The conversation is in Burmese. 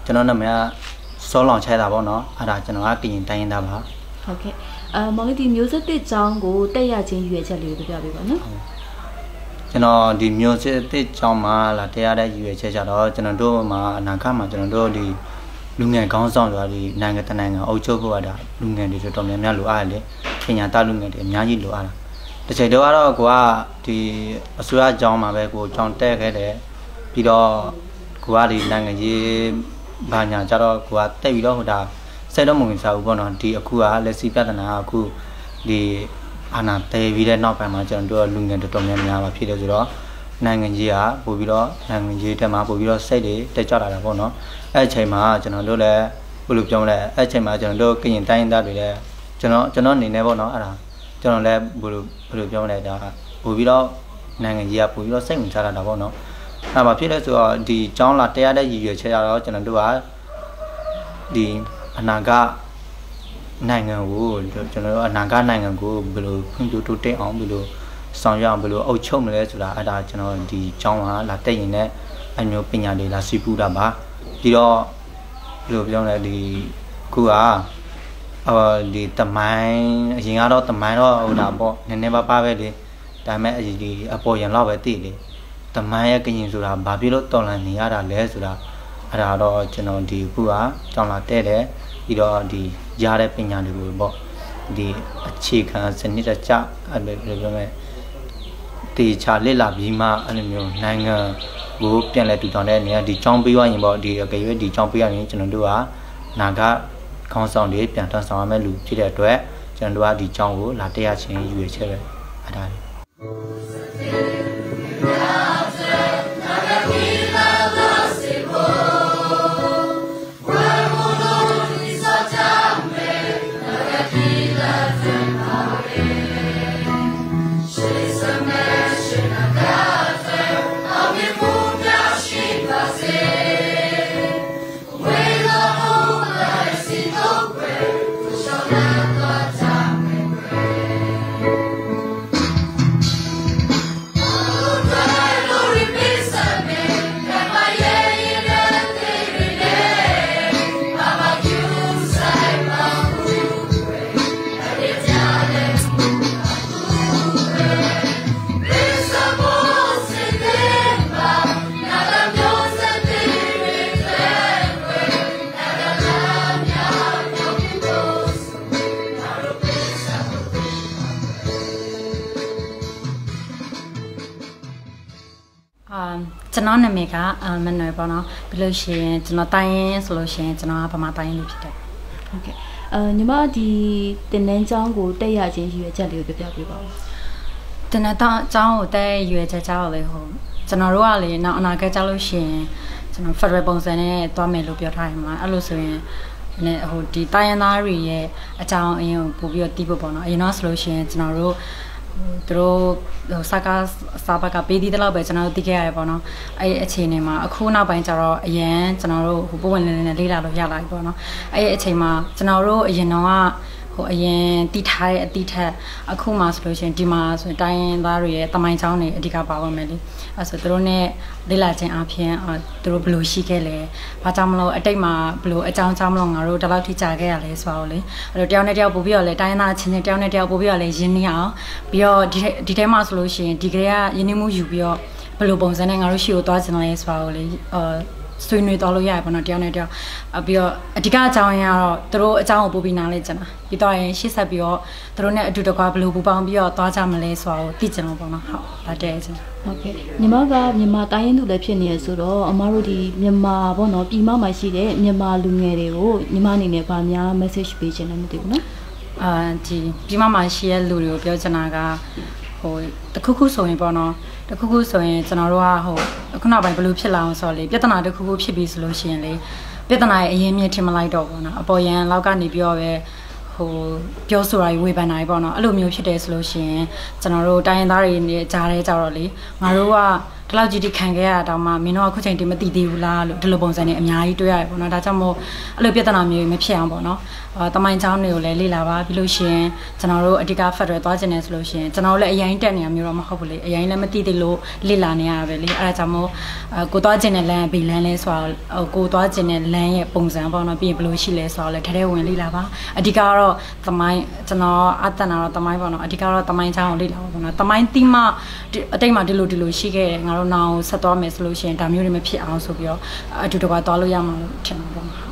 ကျွန်တော်နာမည်ကစောလောင်ချဲတာပေါ့နော်အဲ့ဒါကျွန်တော်ကကရင်တိုင်းရင်းသားပါဟုတ်ကဲ့မောင်လေးဒီမျိုးစစ်တစ်ကျောင်းကိုတက်ရချင်းရွေးချက်လေးကိုပြပြပေးပါနော်ကျွန်တော်ဒီမျိုးစစ်တစ်ကျောင်းမှာလာတက်ရတဲ့ရွေးချက်ကြတော့ကျွန်တော်တို့မှာအနာဂတ်မှာကျွန်တော်တို့ဒီလူငယ်ခေါင်းဆောင်ဆိုတာဒီနိုင်ငံတနိုင်ငံအုပ်ချုပ်ဖို့ကဒါလူငယ်တွေတော်တော်များများလိုအပ်တယ်ပညာတတ်လူငယ်တွေအများကြီးလိုအပ်တာတစ်ချိန်တော့ကိုကဒီအစိုးရကျောင်းမှာပဲကိုကျောင်းတက်ခဲ့တယ်ပြီးတော့ကိုကဒီနိုင်ငံကြီးဘာညာကြတော့ကိုကတက်ပြီးတော့ဟိုဒါစိတ်တော့မဝင်စားဘူးပေါ့နော်ဒီအခုကလက်စီပြဿနာအခုဒီအာဏာတည်ပြီးတဲ့နောက်ပိုင်းမှာကျွန်တော်တို့လူငယ်တော်တော်များများပါဖြစ်တယ်ဆိုတော့နိုင်ငံကြီးကပို့ပြီးတော့နိုင်ငံကြီးတက်မှာပို့ပြီးတော့စိတ်တွေတက်ကြလာတာပေါ့နော်အဲ့အချိန်မှာကျွန်တော်တို့လည်းဘယ်လိုပြောမလဲအဲ့အချိန်မှာကျွန်တော်တို့ကရင်တိုင်းသားတွေလည်းကျွန်တော်အနေနဲ့ပေါ့နော်အဲ့ဒါကျွန်တော်လည်းဘယ်လိုပြောမလဲဒါပို့ပြီးတော့နိုင်ငံကြီးကပို့ပြီးတော့စိတ်ဝင်စားလာတာပေါ့နော်အဲ့မှာဖြစ်လဲဆိုတော့ဒီကျောင်းလာတရားတဲ့ရည်ရွယ်ချက်ရတော့ကျွန်တော်တို့ကဒီအနာဂတ်နိုင်ငံကိုကျွန်တော်တို့အနာဂတ်နိုင်ငံကိုဘယ်လိုဖွံ့ဖြိုးတိုးတက်အောင်ဘယ်လိုဆောင်ရွက်အောင်ဘယ်လိုအုပ်ချုပ်မလဲဆိုတာအဲ့ဒါကျွန်တော်ဒီကျောင်းကလာတက်ရင်လည်းအမျိုးပညာတွေလာစီးပူးတာပါပြီးတော့ဘယ်လိုပြောလဲဒီခုကဒီတမိုင်းအရင်ကတော့တမိုင်းတော့ဟိုတာပေါ့နည်းနည်းပါးပါးပဲလေဒါပေမဲ့ဒီအပေါ်ရင်တော့ပဲသိတယ်တမိုင်းရဲ့ကရင်ဆိုတာဘာဖြစ်လို့တော်လန်နေရတာလဲဆိုတာအဲ့ဒါတော့ကျွန်တော်ဒီခုကကျောင်းလာတက်တယ်ပြီးတော့ဒီရတဲ့ပညာတွေကိုပေါ့ဒီအခြေခံစနစ်တကျအဲ့လိုပြောမယ်တေချာလက်လာပြီးမှအဲ့လိုမျိုးနိုင်ငံကိုပြန်လဲထူထောင်တဲ့နေရာဒီကျောင်းပေးရရင်ပေါ့ဒီအကြွေးဒီကျောင်းပေးရရင်ကျွန်တော်တို့ကနာဂခေါင်းဆောင်တွေပြန်ထမ်းဆောင်ရမယ့်လူဖြစ်တဲ့အတွက်ကျွန်တော်တို့ကဒီကျောင်းကိုလာတက်ရခြင်းရွေးချက်ပဲအဲ့ဒါလေးကျွန်တော်နာမည်ကမနွယ်ပေါ့နော်ပြီးလို့ရှိရင်ကျွန်တော်တိုင်းရင်းဆိုလို့ရှိရင်ကျွန်တော်ကဗမာတိုင်းရင်းလို့ဖြစ်တယ်ဟုတ်ကဲ့ညီမဒီတင်နန်းကျောင်းကိုတက်ရခြင်းရည်ရွယ်ချက်လေးကိုပြပြပေးပါဦးတင်နန်းကျောင်းကိုတက်ရွယ်ချက်ကြောက်လေဟိုကျွန်တော်တို့ကလေနောက်အနာဂတ်ကြောက်လို့ရှိရင်ကျွန်တော် Federal ပုံစံနဲ့တွားမယ်လို့ပြောထားတယ်မှာအဲ့လိုဆိုရင်ဟိုဒီတိုင်းရင်းသားတွေရဲ့အကြောင်းအရင်းကိုပို့ပြီးတော့တီးဖို့ပေါ့နော်အရင်တော့ဆိုလို့ရှိရင်ကျွန်တော်တို့သူတို့စကားစာဘကပေးသေးတယ်လို့ပဲကျွန်တော်တို့သိခဲ့ရတယ်ပေါ့နော်အဲ့အခြေအနေမှာအခုနောက်ပိုင်းကျတော့အရင်ကျွန်တော်တို့ဟိုပုံဝင်နေလေးလာလို့ရလာပြီပေါ့နော်အဲ့အချိန်မှာကျွန်တော်တို့အရင်တော့ဟိုအရင်တီးထားတဲ့အတီးထက်အခုမှဆိုလို့ရှိရင်ဒီမှာဆိုရင်တိုင်းရင်းသားတွေရဲ့တမိုင်းချောင်းတွေအဓိကပါဝင်မယ်လေအဲ့ဆိုသူတို့ ਨੇ လေးလာခြင်းအပြင်သူတို့ဘယ်လိုရှိခဲ့လဲဘာကြောင့်မလို့အတိတ်မှာဘယ်လိုအကြောင်းကြောင့်မလို့ငါတို့ဒီလောက်ထိကြာခဲ့ရလဲဆိုတော့လေအဲ့တော့တယောက်နဲ့တယောက်ပို့ပြီးတော့လေတိုင်းရင်းသားချင်းချင်းတယောက်နဲ့တယောက်ပို့ပြီးတော့လေရင်းနှီးအောင်ပြီးတော့ဒီထဲမှာဆိုလို့ရှိရင်ဒီကလေးကရင်းနှီးမှုယူပြီးတော့ဘယ်လိုပုံစံနဲ့ငါတို့ရှိကိုသွားချင်လဲဆိုတော့လေဆွေးနွေးတော်လို့ရရပါတော့တယောက်နဲ့တယောက်ပြီးတော့အဓိကအကြောင်းရင်းကတော့သူတို့အကြောင်းကိုပို့ပြီးနားလဲကျင်တာပြီးတော့ရင်ရှေ့ဆက်ပြီးတော့သူတို့ ਨੇ အတူတကွာဘယ်လိုပူပေါင်းပြီးတော့သွားကြမလဲဆိုတော့သိကျင်လို့ပေါ့နော်ဟုတ်ဒါတည်းကျင်ဟုတ်ကဲ့ညီမကမြန်မာတိုင်းရင်းသူလည်းဖြစ်နေရဆိုတော့အမတို့ဒီမြန်မာပေါ့နော်ပြည်မမှာရှိတဲ့မြန်မာလူငယ်တွေကိုညီမအနေနဲ့ဗာများ message ပေးချင်တယ်မသိဘူးနော်ဒီပြည်မမှာရှိတဲ့လူတွေကိုပြောချင်တာကဟိုတခုခုဆိုရင်ပေါ့နော်တခုခုဆိုရင်ကျွန်တော်တို့ကဟိုအခုနောက်ပိုင်းဘယ်လိုဖြစ်လာအောင်ဆိုတော့လေပြဿနာတခုခုဖြစ်ပြီးဆိုလို့ရှိရင်လေပြဿနာရဲ့အရင်မြင့်ထင်မလိုက်တော့ဘူးနော်အပေါ်ရန်လောက်ကနေပြောပဲဟိုပြောဆိုတာဝေဖန်တာပေါ့နော်အဲ့လိုမျိုးဖြစ်တယ်ဆိုလို့ရှိရင်ကျွန်တော်တို့တိုင်းရင်းသားတွေနဲ့ကြားရဲကြတော့လေငါတို့ကဒီလောက်ကြီးဒီခံခဲ့ရတာတော့မှမင်းတို့အခုချိန်တည်းမသိသေးဘူးလားလို့ဒီလိုပုံစံနဲ့အများကြီးတွေ့ရတယ်ပေါ့နော်ဒါကြောင့်မို့အဲ့လိုပြဿနာမျိုးမဖြစ်အောင်ပေါ့နော်တမိုင်းချောင်းတွေကိုလည်းလေ့လာပါပြီးလို့ရှိရင်ကျွန်တော်တို့အဓိက Federal သွားကျင်နေဆိုလို့ရှိရင်ကျွန်တော်တို့လည်းအရင်တက်နေရမျိုးတော့မဟုတ်ဘူးလေအရင်လည်းမသိသေးလို့လေ့လာနေရတာပဲလေအဲ့ဒါကြောင့်မို့ကိုသွားကျင်တဲ့လမ်းဘီလမ်းလဲဆိုတော့ကိုသွားကျင်တဲ့လမ်းရဲ့ပုံစံပေါ့နော်ပြီးရင်ဘယ်လိုရှိလဲဆိုတော့လည်းထဲဝင်လေ့လာပါအဓိကတော့တမိုင်းကျွန်တော်အတန်တာတော့တမိုင်းပေါ့နော်အဓိကတော့တမိုင်းချောင်းကိုလေ့လာပါပေါ့နော်တမိုင်းတိမအတိတ်မှာဒီလိုရှိခဲ့တယ်ငါတို့နောင်ဆက်သွားမယ်ဆိုလို့ရှိရင်ဒါမျိုးတွေမဖြစ်အောင်ဆိုပြီးတော့အတူတကွာသွားလို့ရမှာလို့ထင်ပါပေါ့